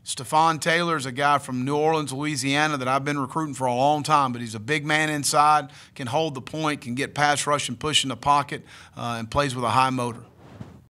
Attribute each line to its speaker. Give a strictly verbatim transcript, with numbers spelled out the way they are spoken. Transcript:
Speaker 1: Stephon Taylor is a guy from New Orleans, Louisiana that I've been recruiting for a long time, but he's a big man inside, can hold the point, can get pass rush and push in the pocket, uh, and plays with a high motor.